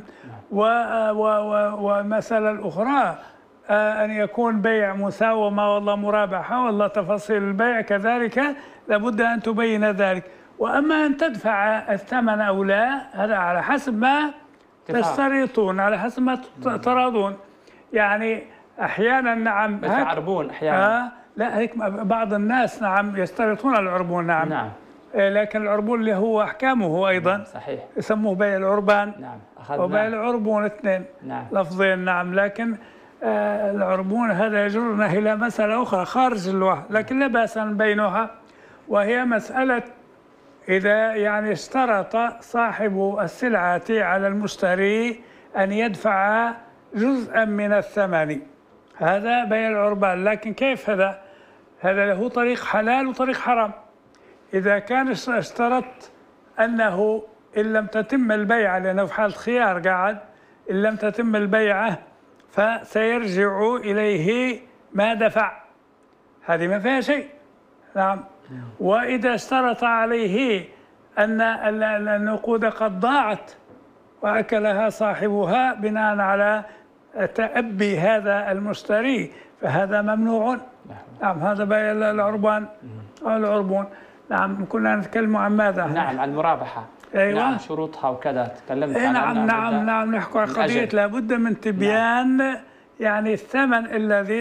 S4: ومسألة الأخرى أن يكون بيع مساومة والله مرابحة والله تفاصيل البيع كذلك، لابد أن تبين ذلك. وأما أن تدفع الثمن أو لا، هذا على حسب ما تشترطون، على حسب ما تراضون. يعني أحيانا، نعم،
S3: عربون أحيانا،
S4: لا، هيك بعض الناس، نعم، يشترطون العربون. نعم.
S3: نعم.
S4: لكن العربون اللي هو أحكامه أيضا،
S3: نعم، صحيح،
S4: يسموه بيع العربان.
S3: نعم،
S4: وبيع العربون اثنين.
S3: نعم.
S4: لفظين. نعم. لكن العربون هذا يجرنا إلى مسألة أخرى خارج الوحي، لكن لا بأس بينها، وهي مسألة إذا يعني اشترط صاحب السلعة على المشتري أن يدفع جزءا من الثمن، هذا بيع العربان. لكن كيف هذا؟ هذا له طريق حلال وطريق حرام. إذا كان اشترط أنه إن لم تتم البيعة، لأنه في حالة خيار قاعد، إن لم تتم البيعة فسيرجع إليه ما دفع، هذه ما فيها شيء. نعم. وإذا اشترط عليه أن النقود قد ضاعت وأكلها صاحبها بناء على تأبي هذا المشتري، فهذا ممنوع. نعم. هذا بيع العربان أو العربون. نعم. كنا نتكلم عن ماذا؟
S3: نعم، عن المرابحة.
S4: أيوة.
S3: نعم، شروطها وكذا تكلمت عنها.
S4: نعم، نحكي عن قضية لابد من تبيان. نعم. يعني الثمن الذي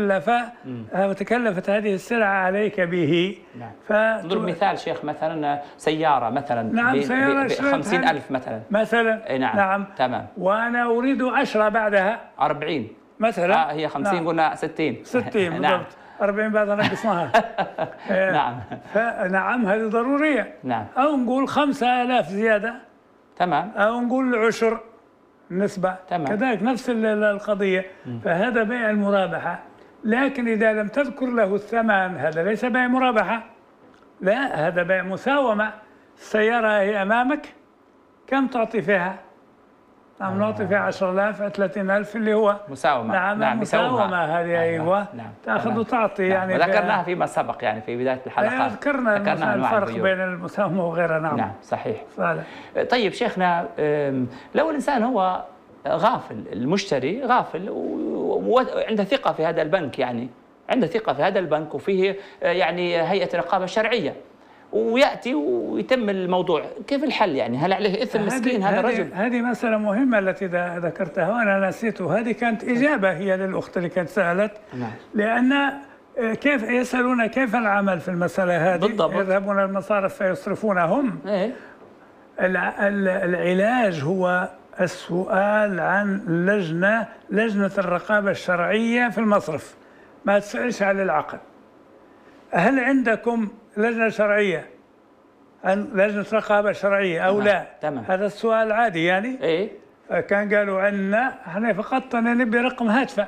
S4: تكلفت هذه السلعة عليك به.
S3: نعم. نضرب مثال شيخ، مثلا سيارة مثلا.
S4: نعم، سيارة
S3: 50,000 مثلا.
S4: نعم.
S3: نعم. تمام.
S4: وأنا أريد 10 بعدها
S3: 40
S4: مثلا.
S3: هي 50. نعم. قلنا 60
S4: بالضبط.
S3: نعم.
S4: 40 بعد نقصناها.
S3: نعم.
S4: نعم، هذه ضرورية.
S3: نعم.
S4: أو نقول 5,000 زيادة.
S3: تمام.
S4: أو نقول عشر نسبة.
S3: تمام.
S4: كذلك نفس القضية. فهذا بيع المرابحة. لكن إذا لم تذكر له الثمن، هذا ليس بيع مرابحة، لا، هذا بيع مساومة. السيارة هي أمامك، كم تعطي فيها؟ نعم، نعطي فيها 10,000 30,000 اللي هو
S3: مساومة.
S4: نعم، مساومة هذه. أيوة.
S3: نعم.
S4: تأخذ وتعطي.
S3: نعم.
S4: يعني
S3: ذكرناها فيما سبق، يعني في بداية الحلقة
S4: ذكرنا الفرق بين المساومة وغيرها. نعم.
S3: نعم، صحيح.
S4: فعلا.
S3: طيب شيخنا، لو الإنسان هو غافل، المشتري غافل وعنده ثقة في هذا البنك، يعني عنده ثقة في هذا البنك وفيه يعني هيئة رقابة شرعية، ويأتي ويتم الموضوع. كيف الحل يعني؟ هل عليه إثم مسكين هذا الرجل؟
S4: هذه مسألة مهمة التي ذكرتها وأنا نسيته. هذه كانت إجابة هي للأخت اللي كانت سألت. لأن كيف يسألون كيف العمل في المسألة هذه؟
S3: بالضبط.
S4: يذهبون المصارف فيصرفونهم. العلاج هو السؤال عن لجنة الرقابة الشرعية في المصرف. ما تسألش على العقد. هل عندكم لجنة شرعية؟ لجنة رقابة شرعية أو لا؟
S3: تمام.
S4: هذا السؤال عادي يعني.
S3: إيه؟
S4: كان قالوا عندنا احنا فقط نبي رقم هاتفه.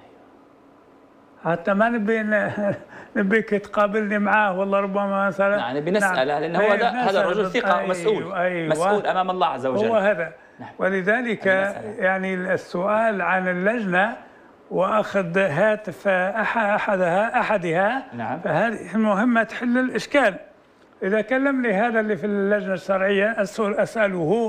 S4: حتى ما نبيك تقابلني معاه والله ربما مثلا.
S3: يعني بنسأل لأن هو هذا الرجل ثقة ومسؤول.
S4: أيوة.
S3: مسؤول أمام الله عز وجل.
S4: هو هذا. ولذلك يعني السؤال عن اللجنة وأخذ هاتف أحدها
S3: نعم.
S4: فهذه مهمة تحل الإشكال. إذا كلمني هذا اللي في اللجنة الشرعية أسأله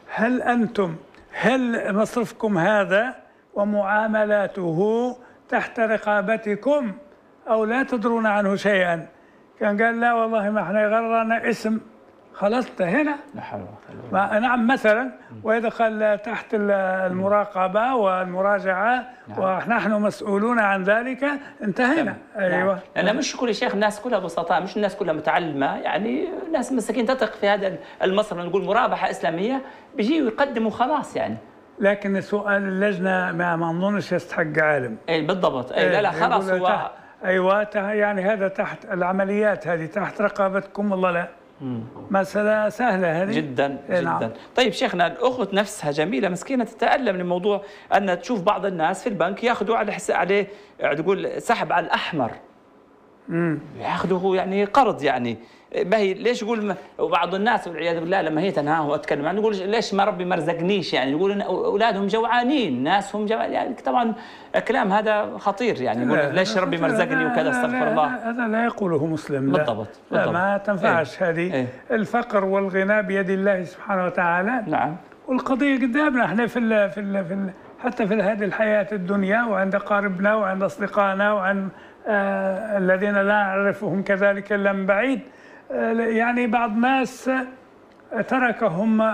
S4: هل مصرفكم هذا ومعاملاته تحت رقابتكم أو لا تدرون عنه شيئا؟ كان قال لا والله ما احنا يغرنا اسم، خلاص انتهينا. نعم مثلا. وإذا قال تحت المراقبة والمراجعة ونحن مسؤولون عن ذلك انتهينا. أيوة.
S3: أنا مش كل شيخ الناس كلها بسطاء، مش الناس كلها متعلمة، يعني ناس مساكين تثق في هذا المصرف، نقول مرابحة إسلامية بيجي ويقدموا خلاص يعني.
S4: لكن سؤال اللجنة ما نظنش يستحق عالم.
S3: اي بالضبط. اي لا خلاص هو
S4: ايوه يعني هذا تحت العمليات هذه تحت رقابتكم والله لا. مسألة سهلة هذه
S3: جدا جدا.
S4: نعم.
S3: طيب شيخنا، الأخت نفسها جميلة مسكينة تتألم من الموضوع أن تشوف بعض الناس في البنك ياخذوا عليه تقول سحب على الأحمر. ياخذوا يعني قرض يعني. ما هي ليش يقول وبعض الناس والعياذ بالله لما هي تنهاه واتكلم عنه يقول ليش ما ربي ما رزقنيش؟ يعني يقول ان اولادهم جوعانين، ناسهم جوعانين، يعني طبعا كلام هذا خطير يعني. يقول ليش ربي ما رزقني وكذا، استغفر الله.
S4: هذا لا يقوله مسلم.
S3: بالضبط.
S4: لا ما تنفعش هذه. الفقر والغنى بيد الله سبحانه وتعالى.
S3: نعم.
S4: والقضيه قدامنا احنا حتى في هذه الحياه الدنيا وعند قاربنا وعند اصدقائنا وعند الذين لا نعرفهم كذلك الا من بعيد. يعني بعض الناس تركهم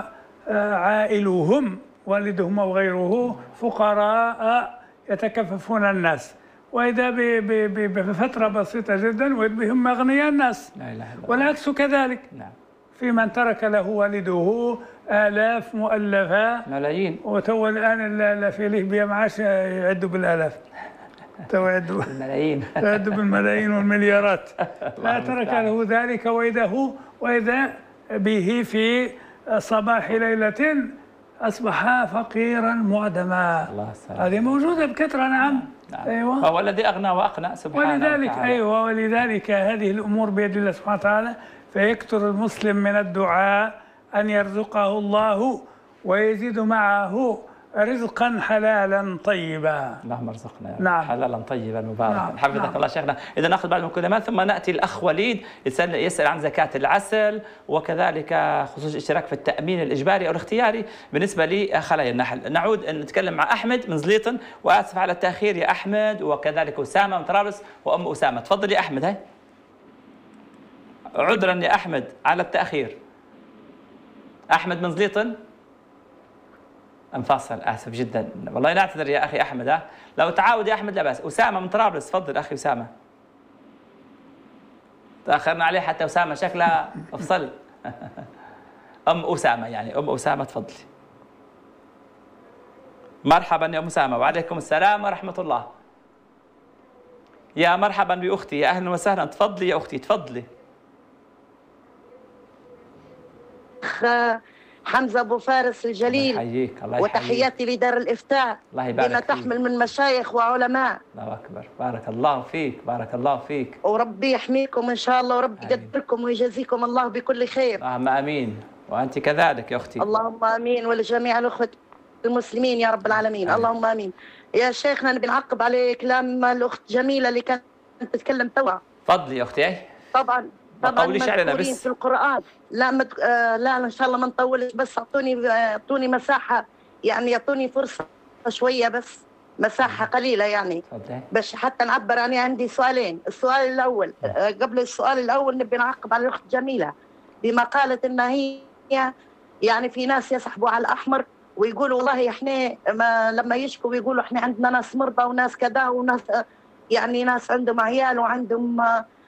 S4: عائلهم والدهم أو غيره فقراء يتكففون الناس، وإذا بفترة بسيطة جدا بهم أغنياء الناس.
S3: لا إله إلا الله.
S4: والعكس كذلك.
S3: نعم.
S4: في من ترك له والده آلاف مؤلفة
S3: ملايين،
S4: وتو الآن في ليبيا معاش يعدوا بالآلاف. توعدوا
S3: بالملايين.
S4: يعدوا بالملايين والمليارات. لا ترك له ذلك وإذا به في صباح ليلة أصبح فقيرا معدما.
S3: الله السلام.
S4: هذه موجودة بكثرة. نعم.
S3: أيوة. هو الذي أغنى وأقنى سبحانه وتعالى.
S4: ولذلك هذه الأمور بيد الله سبحانه وتعالى. فيكثر المسلم من الدعاء أن يرزقه الله ويزيد معه رزقا حلالا طيبا.
S3: اللهم ارزقنا
S4: نعم.
S3: حلالا طيبا مباركا.
S4: نعم.
S3: حفظك
S4: نعم.
S3: الله شيخنا. إذا ناخذ بعض المكالمات ثم نأتي الأخ وليد يسأل عن زكاة العسل وكذلك خصوص الاشتراك في التأمين الإجباري أو الاختياري بالنسبة لخلايا النحل. نعود أن نتكلم مع أحمد من زليطن، وآسف على التأخير يا أحمد، وكذلك أسامة من طرابلس وأم أسامة. تفضل يا أحمد. هاي عذرا يا أحمد على التأخير. أحمد من زليطن انفصل، آسف جدا والله، نعتذر يا أخي أحمد. لو تعاود يا أحمد لا بأس. أسامة من طرابلس، تفضل أخي أسامة. تأخرنا عليه حتى أسامة شكلها افصل. أم أسامة يعني أم أسامة تفضلي. مرحبا يا أم أسامة. وعليكم السلام ورحمة الله. يا مرحبا بأختي، يا أهلا وسهلا. تفضلي يا أختي تفضلي.
S8: حمزة أبو فارس الجليل،
S3: الله يحييك. الله يحييك.
S8: وتحياتي لدار الإفتاء
S3: الله يبارك
S8: بما
S3: فيك.
S8: تحمل من مشايخ وعلماء.
S3: الله أكبر. بارك الله فيك. بارك الله فيك.
S8: وربي يحميكم إن شاء الله، وربي يقدركم ويجازيكم الله بكل خير.
S3: اللهم آمين. وأنت كذلك يا أختي.
S8: اللهم آمين، ولجميع الأخوة المسلمين يا رب العالمين. آمين. اللهم آمين. يا شيخنا نبي نعقب على كلام الأخت جميلة اللي كانت تتكلم توا.
S3: تفضلي يا أختي.
S8: طبعا
S3: مذكورين
S8: في القرآن. لا ان شاء الله ما نطولش، بس اعطوني مساحه، يعني يعطوني فرصه شويه بس. مساحة قليلة يعني باش حتى نعبر. أنا عندي سؤالين. السؤال الأول قبل السؤال الأول نبي نعقب على الأخت جميلة بما قالت إن هي يعني في ناس يسحبوا على الأحمر ويقولوا والله إحنا لما يشكوا ويقولوا إحنا عندنا ناس مرضى وناس كذا وناس يعني ناس عندهم عيال وعندهم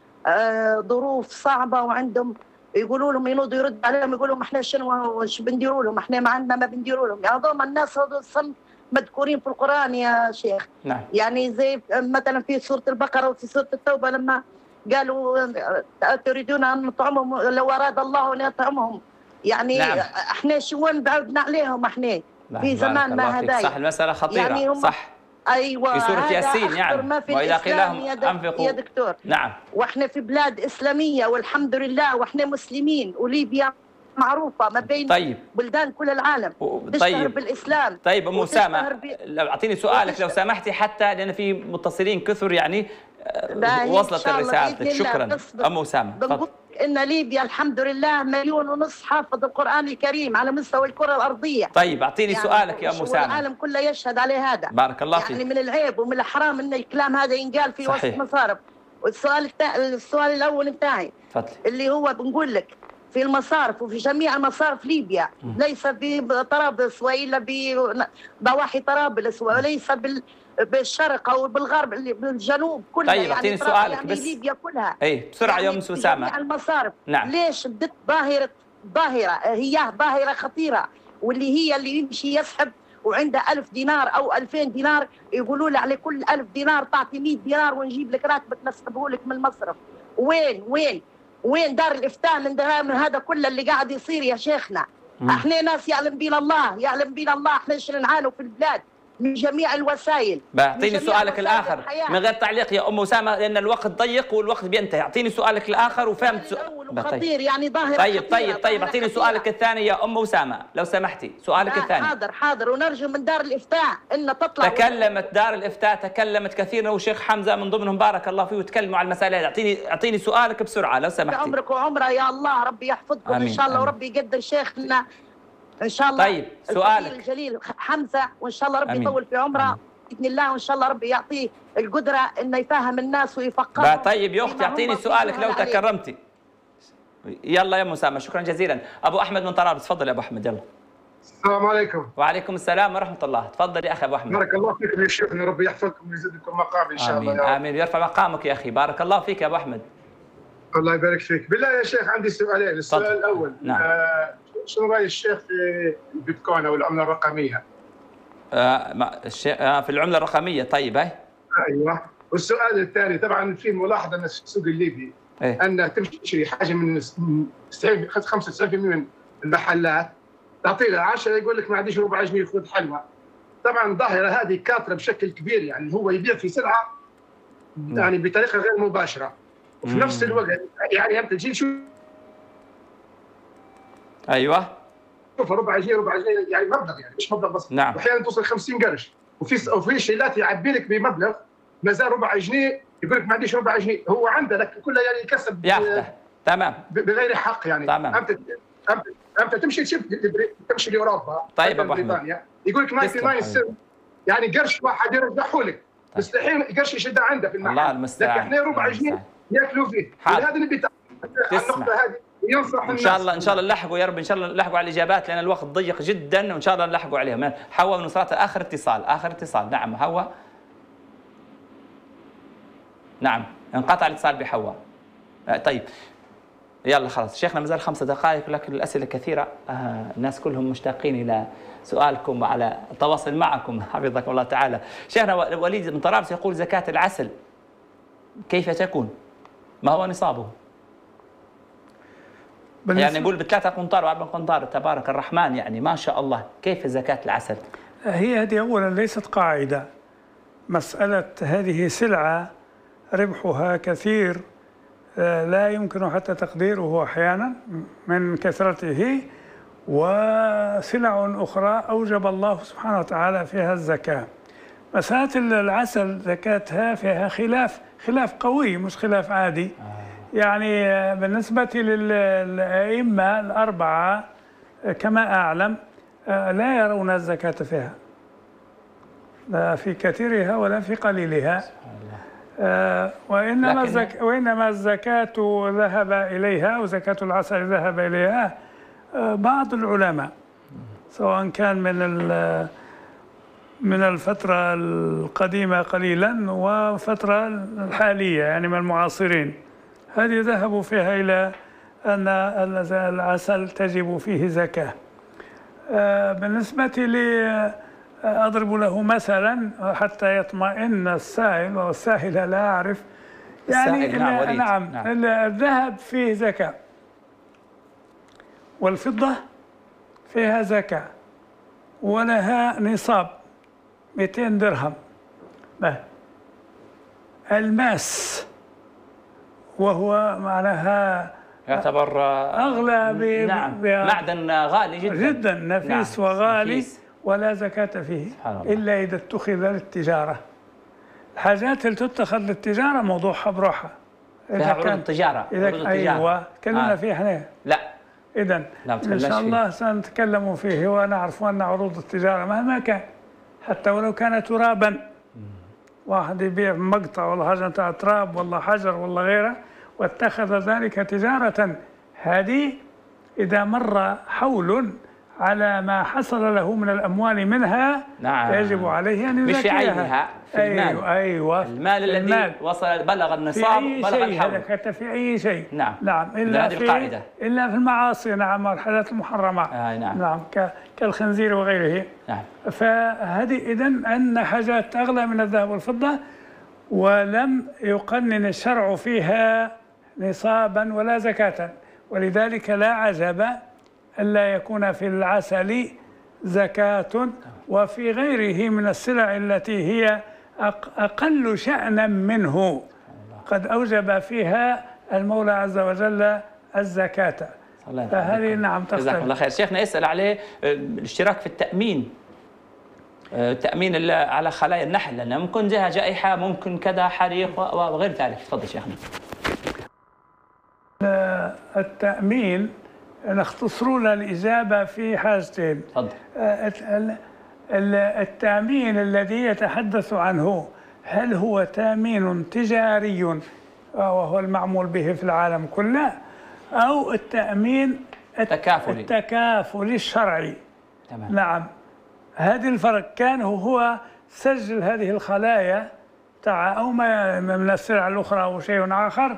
S8: ظروف صعبة وعندهم يقولوا لهم ينوضوا يرد عليهم يقولوا لهم إحنا شنو بنديروا لهم إحنا ما عندنا ما بنديروا لهم. يعني هذول الناس هذول مذكورين في القرآن يا شيخ.
S3: نعم.
S8: يعني زي مثلا في سورة البقرة وفي سورة التوبة لما قالوا تريدون أن نطعمهم لو أراد الله أن يطعمهم. يعني
S3: نعم.
S8: احنا شو بعدنا عليهم احنا في زمان ما هدايا.
S3: صح المسألة خطيرة يعني صح.
S8: ايوه
S3: في سورة ياسين يعني
S8: واذا قيل لهم
S3: انفقوا
S8: يا دكتور.
S3: نعم.
S8: واحنا في بلاد اسلاميه والحمد لله واحنا مسلمين وليبيا معروفه ما بين بلدان كل العالم تشتهر بالاسلام.
S3: طيب ام اسامه لو اعطيني سؤالك لو سمحتي حتى لان في متصلين كثر يعني وصلت رسالتك. شكرا ام اسامه.
S8: بنقول ان ليبيا الحمد لله 1.5 مليون حافظ القران الكريم على مستوى الكره الارضيه.
S3: طيب اعطيني
S8: يعني
S3: سؤالك يا ام اسامه.
S8: العالم كله يشهد على هذا.
S3: بارك الله فيك.
S8: يعني من العيب ومن الحرام ان الكلام هذا ينقال في وسط مصارف. والسؤال السؤال الاول بتاعي اللي هو بنقول لك في المصارف وفي جميع المصارف ليبيا ليس بطرابلس والا بضواحي طرابلس وليس بالشرق او بالغرب بالجنوب كلها.
S3: طيب اعطيني يعني سؤالك
S8: يعني
S3: بس
S8: ليبيا كلها.
S3: اي بسرعه
S8: يعني
S3: يا ام اسامه.
S8: جميع المصارف.
S3: نعم.
S8: ليش بدت ظاهره هي ظاهره خطيره واللي هي اللي يمشي يسحب وعنده 1000 دينار او 2000 دينار يقولوا له على كل 1000 دينار تعطي 100 دينار ونجيب لك راتبك نسحبه لك من المصرف. وين دار الافتاء من هذا كله اللي قاعد يصير يا شيخنا؟ احنا ناس يعلم بينا الله احنا نعانوا في البلاد من جميع الوسائل.
S3: اعطيني سؤالك الاخر من غير تعليق يا ام اسامه لان الوقت ضيق والوقت بينتهي. اعطيني سؤالك الاخر وفهمت
S8: خطير يعني ظاهر.
S3: طيب اعطيني سؤالك الثاني يا ام اسامه لو سمحتي. سؤالك الثاني.
S8: حاضر ونرجو من دار الافتاء ان تطلع.
S3: تكلمت دار الافتاء تكلمت كثيرا وشيخ حمزه من ضمنهم بارك الله فيه وتكلموا على المسائل. اعطيني سؤالك بسرعه لو سمحتي.
S8: عمرك وعمره يا الله ربي يحفظكم ان شاء الله وربي يقدر شيخنا ان شاء الله.
S3: طيب سؤالك
S8: الجليل حمزه وان شاء الله ربي يطول في عمره باذن الله وان شاء الله ربي يعطيه القدره انه يفهم الناس ويفقههم.
S3: طيب يا اختي اعطيني سؤالك لو تكرمتي. يلا يا ام اسامه شكرا جزيلا. ابو احمد من طرابلس تفضل يا ابو احمد يلا.
S9: السلام عليكم.
S3: وعليكم السلام ورحمه الله. تفضل يا اخي ابو احمد.
S9: بارك الله فيكم يا شيخنا ربي يحفظكم ويزيدكم مقام ان شاء الله.
S3: امين امين ويرفع مقامك يا اخي. بارك الله فيك يا ابو احمد.
S9: الله يبارك فيك. بالله يا شيخ عندي سؤالين. السؤال الاول
S3: نعم.
S9: شنو راي الشيخ في البيتكوين او العمله الرقميه؟
S3: في العمله الرقميه. طيب
S9: ايوه. والسؤال الثاني طبعا في ملاحظه ان في السوق الليبي ان تمشي حاجه من 95% من المحلات تعطي له 10 يقول لك ما عنديش ربع جنيه خذ حلوى. طبعا الظاهره هذه كاثره بشكل كبير يعني هو يبيع في سلعه يعني بطريقه غير مباشره وفي نفس الوقت يعني انت تجي شو
S3: ايوه
S9: شوف ربع جنيه يعني مبلغ يعني مش مبلغ بس.
S3: نعم.
S9: واحيانا توصل 50 قرش وفي شيلات يعبي لك بمبلغ ما زال ربع جنيه يقول لك ما عنديش ربع جنيه هو عنده لك كله يعني يكسب
S3: تمام
S9: بغير حق يعني.
S3: تمام.
S9: انت تمشي لاوروبا.
S3: طيب ابو احمد
S9: يقول لك 99 سنت يعني قرش واحد يرجعه لك مستحيل قرش يشدها عنده في المحل.
S3: الله المستعان.
S9: لكن احنا ربع جنيه ياكلوا فيه. هذا اللي النقطه هذه ينصح الناس.
S3: ان شاء الله نلحقوا يا رب ان شاء الله نلحقوا على الاجابات لان الوقت ضيق جدا وان شاء الله نلحقوا عليهم. حواء من نصرات اخر اتصال. نعم حواء. نعم انقطع الاتصال بحواء. طيب يلا خلاص شيخنا مازال 5 دقائق لكن الاسئله كثيره. الناس كلهم مشتاقين الى سؤالكم وعلى التواصل معكم حفظكم الله تعالى. شيخنا وليد من طرابلس يقول زكاه العسل كيف تكون؟ ما هو نصابه؟ يعني نقول ب3 قنطار و4 قنطار تبارك الرحمن يعني ما شاء الله. كيف زكاه العسل؟
S4: هذه اولا ليست قاعده. مساله هذه سلعه ربحها كثير لا يمكن حتى تقديره أحيانا من كثرته وسلع أخرى أوجب الله سبحانه وتعالى فيها الزكاة. مسألة العسل زكاتها فيها خلاف قوي مش خلاف عادي. يعني بالنسبة للأئمة الأربعة كما أعلم لا يرون الزكاة فيها لا في كثيرها ولا في قليلها. وإنما الزكاة ذهب إليها، أو زكاة العسل ذهب إليها بعض العلماء، سواء كان من الفترة القديمة قليلا وفترة الحالية يعني من المعاصرين، هذه ذهبوا فيها إلى أن العسل تجب فيه زكاة. بالنسبة لي أضرب له مثلا حتى يطمئن السائل، والسائل لا أعرف يعني. نعم. الذهب فيه زكاة، والفضة فيها زكاة، ولها نصاب 200 درهم. الماس وهو معناها
S3: يعتبر
S4: أغلى
S3: نعم. معدن غالي
S4: جدا نفيس. نعم. وغالي نفيس. ولا زكاة فيه إلا إذا اتخذ للتجارة. الحاجات اللي تتخذ للتجارة موضوعها بروحها.
S3: فيها عروض التجارة.
S4: أيوة تكلمنا فيه احنا.
S3: لا
S4: إذن إن شاء الله سنتكلم فيه، ونعرف أن عروض التجارة مهما كان حتى ولو كان ترابا، واحد يبيع مقطع ولا حاجة نتاع تراب ولا حجر ولا غيره واتخذ ذلك تجارة، هذه إذا مر حول على ما حصل له من الأموال منها
S3: نعم.
S4: يجب عليه أن يزكيها.
S3: مش في عينها، في المال.
S4: أيوة.
S3: المال الذي وصل بلغ النصاب بلغ الحول.
S4: حتى في أي شيء.
S3: نعم.
S4: نعم.
S3: إلا في
S4: المعاصي. نعم. والحاجات المحرمة.
S3: نعم.
S4: نعم كالخنزير وغيره.
S3: نعم.
S4: فهذه إذن أن حاجات أغلى من الذهب والفضة، ولم يقنن الشرع فيها نصابا ولا زكاة، ولذلك لا عجب ألا يكون في العسل زكاة، وفي غيره من السلع التي هي أقل شأنا منه قد أوجب فيها المولى عز وجل الزكاة. فهذه نعم تختلف.
S3: جزاكم الله خير. شيخنا يسأل عليه الاشتراك في التأمين، التأمين على خلايا النحل، لأنه ممكن جاء جائحة، ممكن كذا حريق وغير ذلك. تفضل شيخنا.
S4: التأمين نختصر له الإجابة في حاجتين.
S3: تفضل.
S4: التأمين الذي يتحدث عنه هل هو تأمين تجاري وهو المعمول به في العالم كله، أو التأمين التكافلي الشرعي؟
S3: تمام.
S4: نعم. هذا الفرق. كان هو سجل هذه الخلايا أو ما من السلع الأخرى أو شيء آخر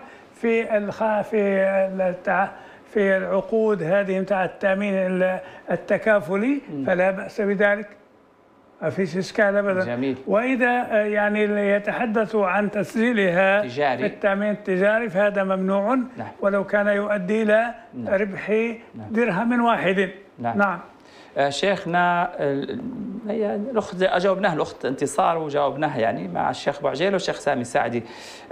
S4: في العقود هذه متاع التأمين التكافلي، فلا بأس بذلك، ما فيش إشكال أبدا.
S3: جميل.
S4: وإذا يعني يتحدث عن تسجيلها في التأمين التجاري فهذا ممنوع.
S3: نعم.
S4: ولو كان يؤدي إلى ربح درهم واحد. نعم.
S3: شيخنا الأخت أجاوبناها، الأخت انتصار وجاوبناها يعني مع الشيخ أبو عجيل والشيخ سامي الساعدي.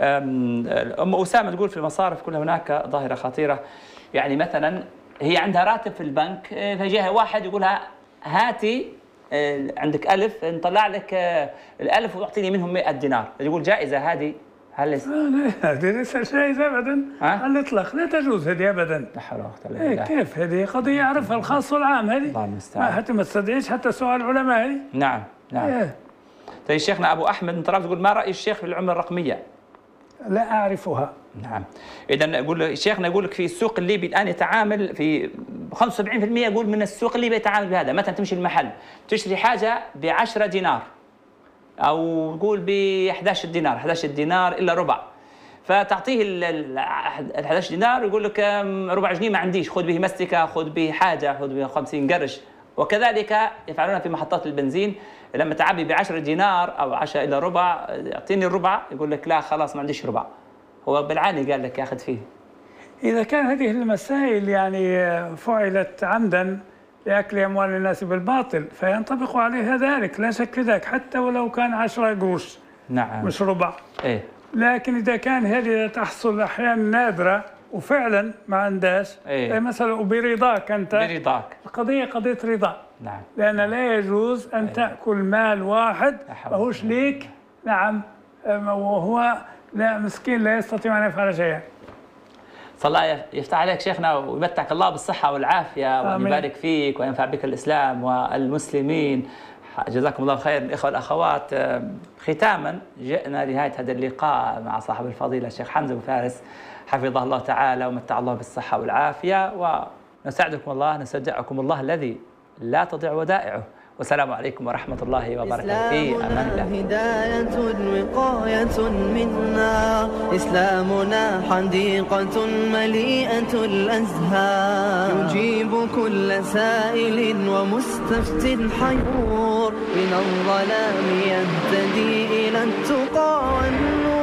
S3: أم أسامة تقول في المصارف كلها هناك ظاهرة خطيرة، يعني مثلا هي عندها راتب في البنك، فجاها واحد يقولها هاتي عندك 1000 نطلع لك 1000 واعطيني منهم 100 دينار، يقول جائزة هذه؟ هل
S4: هذه ليست جائزة أبدا على الإطلاق، لا تجوز هذه أبدا.
S3: لا حول ولا قوة إلا بالله.
S4: كيف هذه قضية يعرفها الخاص والعام هذه.
S3: الله المستعان.
S4: حتى ما تستدعيش حتى سؤال العلماء هذه.
S3: نعم نعم. طيب شيخنا أبو أحمد من طرف يقول ما رأي الشيخ في العملة الرقمية؟
S4: لا أعرفها.
S3: نعم. إذا يقول شيخنا يقول لك في السوق الليبي الآن يتعامل في 75% يقول من السوق الليبي يتعامل بهذا، مثلا تمشي المحل تشتري حاجة ب10 دينار أو يقول ب11 دينار، 11 دينار إلا ربع، فتعطيه ال11 دينار ويقول لك ربع جنيه ما عنديش، خذ به مستكة، خذ به حاجة، خذ به 50 قرش. وكذلك يفعلون في محطات البنزين، لما تعبي ب10 دينار أو 10 إلا ربع يعطيني الربع، يقول لك لا خلاص ما عنديش ربع، هو بالعاني قال لك ياخذ فيه.
S4: إذا كان هذه المسائل يعني فعلت عمدا لأكل أموال الناس بالباطل فينطبق عليها ذلك، لا شك في ذلك، حتى ولو كان 10 قروش.
S3: نعم.
S4: مش ربع.
S3: إيه.
S4: لكن إذا كان هذه تحصل أحيانا نادرة وفعلا ما عندهاش،
S3: إيه؟
S4: مثلا وبرضاك أنت،
S3: برضاك،
S4: القضية قضية رضا.
S3: نعم.
S4: لأن لا يجوز أن تأكل مال واحد ماهوش ليك. نعم. وهو لا مسكين لا يستطيع أن يفعل شيئا.
S3: فالله يفتح عليك شيخنا ويمتعك الله بالصحة والعافية ويبارك فيك وينفع بك الإسلام والمسلمين. جزاكم الله خير. الإخوة والأخوات، ختاما جئنا لنهاية هذا اللقاء مع صاحب الفضيلة الشيخ حمزة بن فارس حفظه الله تعالى ومتع الله بالصحة والعافية، ونستودعكم الله الذي لا تضيع ودائعه. والسلام عليكم ورحمة الله وبركاته. في أمان الله.
S2: هداية وقاية منا، إسلامنا حديقة مليئة الأزهار، يجيب كل سائل ومستفت حيور، من الظلام يهتدي إلى التقى والنور.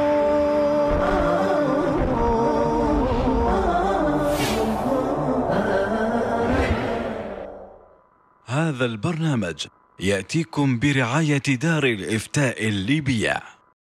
S1: هذا البرنامج يأتيكم برعاية دار الإفتاء الليبية.